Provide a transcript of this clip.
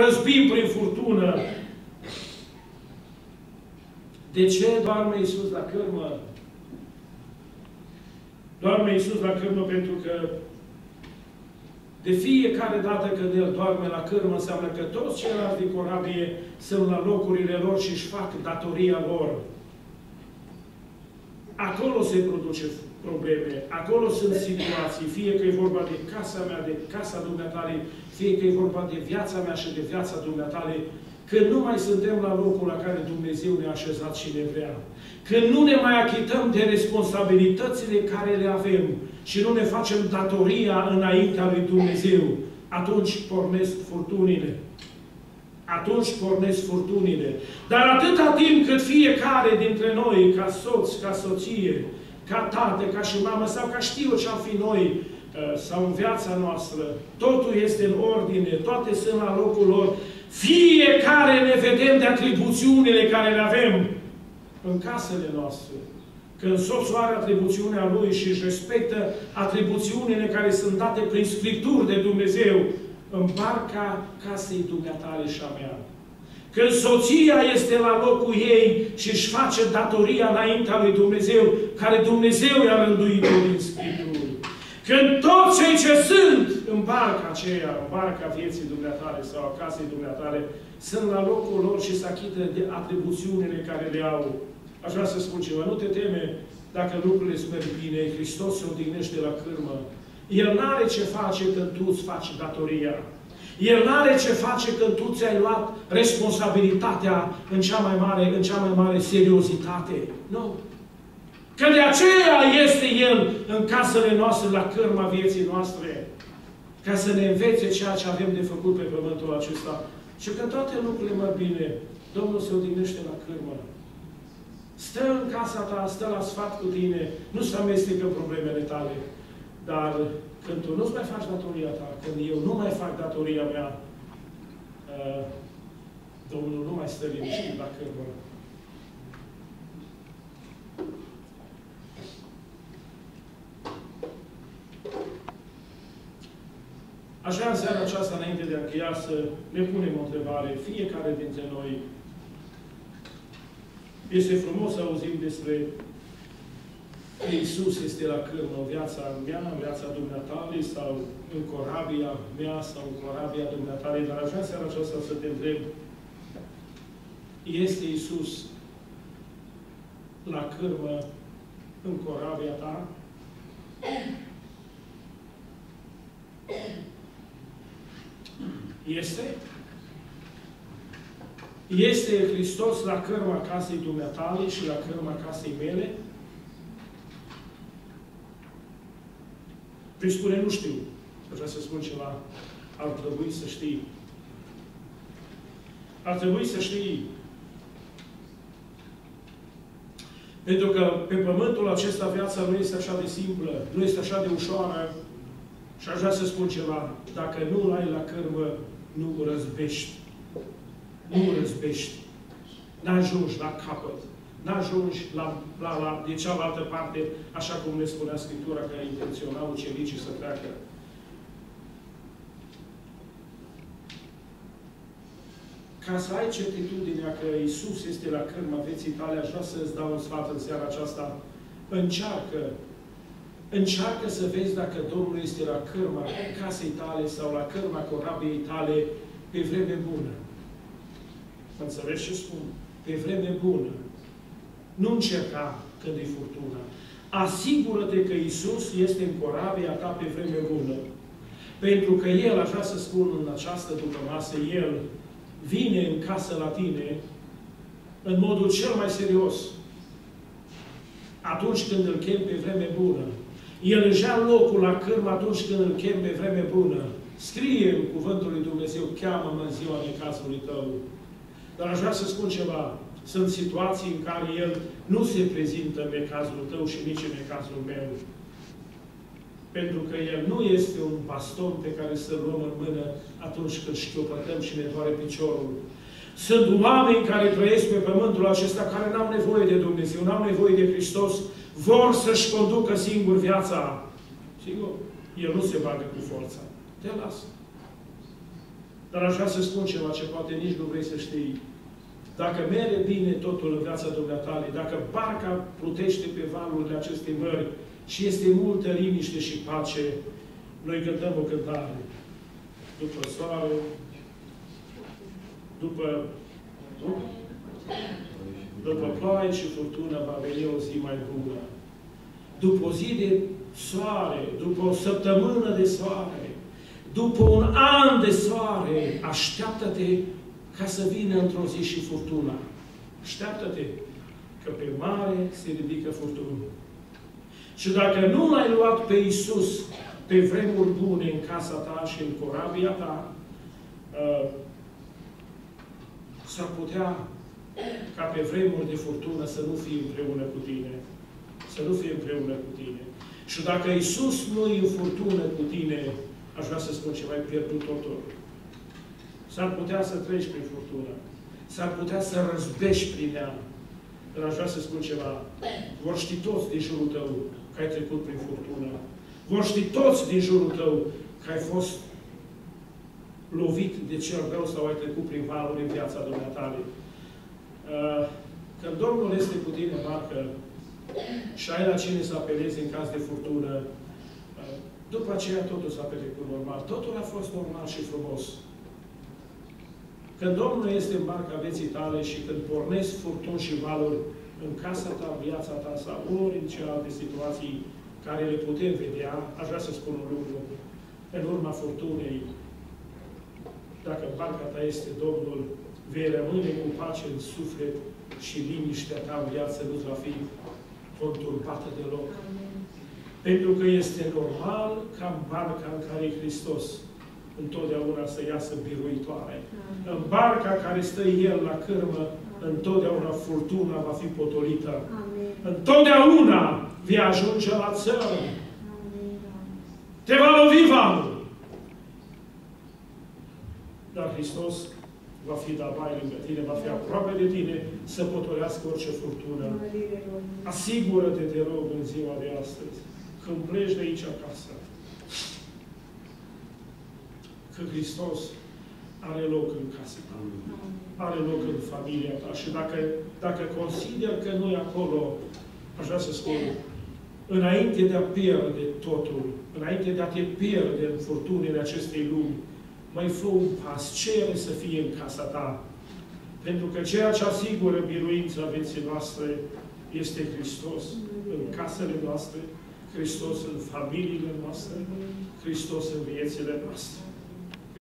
răzbim prin furtună. De ce doarme Iisus la cârmă? Doarme Iisus la cârmă pentru că de fiecare dată când El doarme la cârmă, înseamnă că toți ceilalți din corabie sunt la locurile lor și își fac datoria lor. Acolo se produce probleme, acolo sunt situații, fie că e vorba de casa mea, de casa dumneatale, fie că e vorba de viața mea și de viața dumneatale, când nu mai suntem la locul la care Dumnezeu ne-a așezat și ne vrea. Când nu ne mai achităm de responsabilitățile care le avem și nu ne facem datoria înaintea lui Dumnezeu, atunci pornesc furtunile. Atunci pornesc furtunile. Dar atâta timp cât fiecare dintre noi, ca soț, ca soție, ca tată, ca și mamă, sau ca știu ce-am fi noi, sau în viața noastră, totul este în ordine, toate sunt la locul lor, fiecare ne vedem de atribuțiunile care le avem în casele noastre. Când soțul are atribuțiunea lui și își respectă atribuțiunile care sunt date prin Scripturi de Dumnezeu, în barca casei dumneatale și a mea. Când soția este la locul ei și își face datoria înaintea lui Dumnezeu, care Dumnezeu i-a rânduit-o din Scripturi. Când toți cei ce sunt în barca aceea, în barca vieții dumneatale sau a casei dumneatale, sunt la locul lor și se achită de atribuțiunile care le au. Aș vrea să spun ceva, nu te teme dacă lucrurile îți merg bine, Hristos se odihnește la cârmă. El n-are ce face când tu îți faci datoria. El n-are ce face când tu ți-ai luat responsabilitatea în cea mai mare seriozitate. Nu. Că de aceea este El în casele noastre, la cârma vieții noastre, ca să ne învețe ceea ce avem de făcut pe pământul acesta. Și când toate lucrurile merg bine, Domnul se odihnește la cârmă. Stă în casa ta, stă la sfat cu tine, nu se amestecă problemele tale. Dar când tu nu-ți mai faci datoria ta, când eu nu mai fac datoria mea, Domnul nu mai stă liniștit la cârmă. Aș vrea în seara aceasta, înainte de a încheia, să ne punem o întrebare. Fiecare dintre noi, este frumos să auzim despre că Iisus este la cârmă în viața mea, în viața dumneatale, sau în corabia mea, sau în corabia dumneatale. Dar aș vrea în seara aceasta să te întreb, este Iisus la cârmă în corabia ta? Este? Este Hristos la cârma casei dumneatale și la cârma casei mele? Păi spune, nu știu. Vreau să spun ceva. Ar trebui să știi. Ar trebui să știi. Pentru că pe pământul acesta viața nu este așa de simplă, nu este așa de ușoară. Și aș vrea să spun ceva. Dacă nu ai la cârmă, nu răzbești. Nu răzbești. N-ajungi la capăt. N-ajungi de cealaltă parte, așa cum ne spunea Scriptura, că intenționau ucenicii să treacă. Ca să ai certitudinea că Iisus este la cârma vieții tale, aș vrea să-ți dau un sfat în seara aceasta. Încearcă să vezi dacă Domnul este la cârma casei tale sau la cârma corabiei tale pe vreme bună. Mă înțelegi ce spun? Pe vreme bună. Nu încerca când e furtună. Asigură-te că Iisus este în corabia ta pe vreme bună. Pentru că El, aș vrea să spun în această dupămasă, El vine în casă la tine în modul cel mai serios. Atunci când îl chem pe vreme bună. El își ia locul la cârmă atunci când îl chem pe vreme bună. Scrie în Cuvântul lui Dumnezeu, cheamă-mă în ziua necazului tău. Dar aș vrea să spun ceva. Sunt situații în care El nu se prezintă în necazul tău și nici în necazul meu. Pentru că El nu este un baston pe care să-l luăm în mână atunci când șchiopătăm și ne doare piciorul. Sunt oameni care trăiesc pe pământul acesta, care n-au nevoie de Dumnezeu, n-au nevoie de Hristos, vor să-și conducă singur viața. Sigur, El nu se bagă cu forța. Te lasă. Dar aș vrea să spun ceva ce poate nici nu vrei să știi. Dacă merge bine totul în viața dumneavoastră, dacă barca plutește pe valurile acestei mări și este multă liniște și pace, noi cântăm o cântare. După soare, după ploaie și furtună va veni o zi mai bună. După o zi de soare, după o săptămână de soare, după un an de soare, așteaptă-te ca să vină într-o zi și furtuna. Așteaptă-te că pe mare se ridică furtună. Și dacă nu l-ai luat pe Iisus pe vremuri bune în casa ta și în corabia ta, s-ar putea ca pe vremuri de furtună să nu fie împreună cu tine. Să nu fie împreună cu tine. Și dacă Iisus nu e în furtună cu tine, aș vrea să spun ceva, ai pierdut totul. S-ar putea să treci prin furtună. S-ar putea să răzbești prin ea. Dar aș vrea să spun ceva. Vor ști toți din jurul tău că ai trecut prin furtună. Vor ști toți din jurul tău că ai fost lovit de cel rău sau ai trecut prin valuri în viața dumneavoastră. Când Domnul este cu tine în barcă și ai la cine să apelezi în caz de furtună, după aceea totul s-a petrecut normal. Totul a fost normal și frumos. Când Domnul este în barca vieții tale și când pornesc furtuni și valuri în casa ta, viața ta sau ori în celelalte situații care le putem vedea, aș vrea să spun un lucru. În urma furtunei, dacă barca ta este Domnul, vei rămâne cu pace în suflet și liniștea ta în viață nu va fi conturbată deloc. Amen. Pentru că este normal ca în barca în care e Hristos întotdeauna să iasă biruitoare. Amen. În barca care stă El la cârmă, întotdeauna furtuna va fi potolită. Amen. Întotdeauna vei ajunge la țără. Amen. Te va lovi valul. Dar Hristos va fi dabai lângă tine, va fi aproape de tine să potolească orice furtună. Asigură-te, te rog, în ziua de astăzi, când pleci de aici acasă, că Hristos are loc în casa ta, are loc în familia ta. Și dacă consider că nu e acolo, aș vrea să spun, înainte de a pierde totul, înainte de a te pierde în furtunile acestei lumi, mai fă un pas, cere să fie în casa ta. Pentru că ceea ce asigură biruința vieții noastre este Hristos în casele noastre, Hristos în familiile noastre, Hristos în viețile noastre.